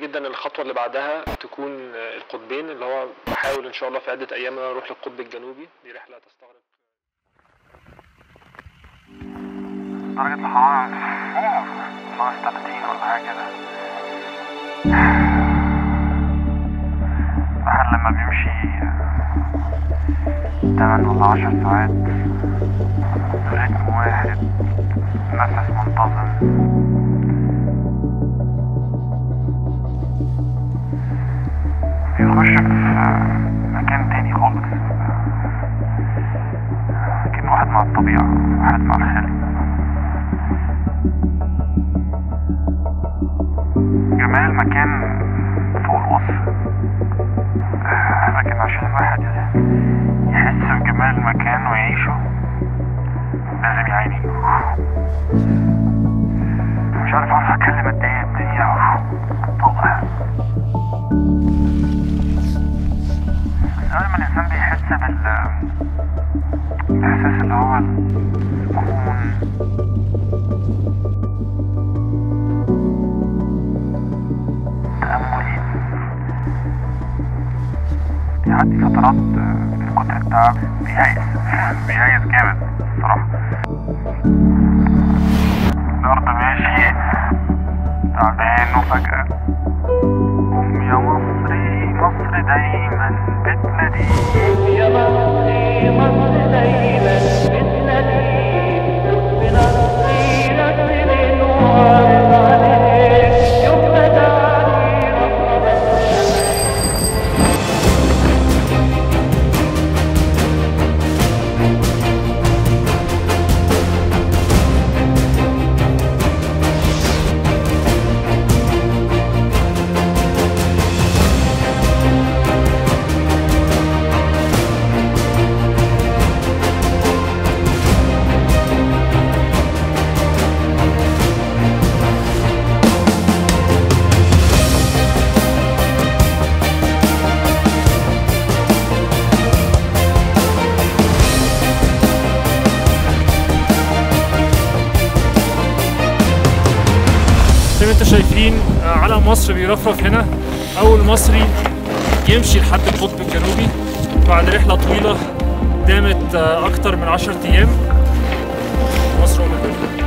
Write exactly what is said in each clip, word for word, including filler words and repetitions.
جدا الخطوه اللي بعدها تكون القطبين، اللي هو بحاول ان شاء الله في عده ايام ان انا اروح للقطب الجنوبي. دي رحله هتستغرق. درجة الحرارة فوق خمسة وتلاتين ولا حاجة كده. الواحد لما بيمشي تمن ولا عشر ساعات برتم واحد، نفس منتظم، بيخش في مكان تاني خالص، كأنه واحد مع الطبيعة، واحد مع الخالق. جمال المكان فوق الوصف، لكن عشان الواحد يحس بجمال المكان ويعيشه لازم يعاني. مش عارف اعرف اتكلم قد ايه الدنيا طاقة. لما الانسان بيحس بال بالاحساس اللي هو السكون، تأمل، بيعدي فترات من كتر التعب بيهيس بيهيس جامد صراحة. الأرض ماشي تعبان وفجأة قوم يا مصري، مصر دايما بتنادي، يا مصري مصر دايما بتنادي، بنصري نصر وعرض عليك يبقى تعالي رقبة. زي ما انتم شايفين علم مصر بيرفرف هنا. اول مصري يمشي لحد القطب الجنوبي بعد رحله طويله دامت اكتر من عشرة ايام. مصر ام الدنيا.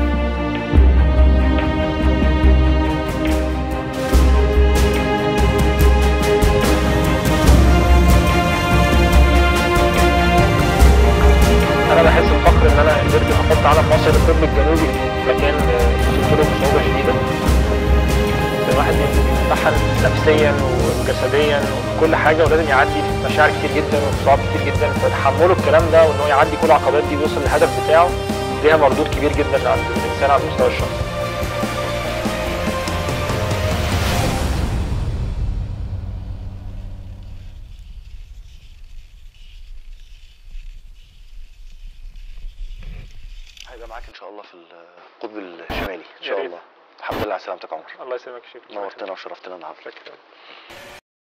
انا بحس بفخر ان انا قدرت احط علم مصر للقطب الجنوبي في مكان وصلت له بصعوبه شديده. الواحد بيتطحن نفسيا وجسديا وكل حاجه، ولازم يعدي مشاعر كتير جدا وصعاب كتير جدا، فتحمله الكلام ده وان هو يعدي كل العقبات دي ويوصل للهدف بتاعه ليها مردود كبير جدا عند الانسان على المستوى الشخصي. هيبقى معاك ان شاء الله في القطب الشمالي ان شاء الله. الحمد لله على سلامتك يا عمر. الله يسلمك يا شيخ. نورتنا وشرفتنا النهارده.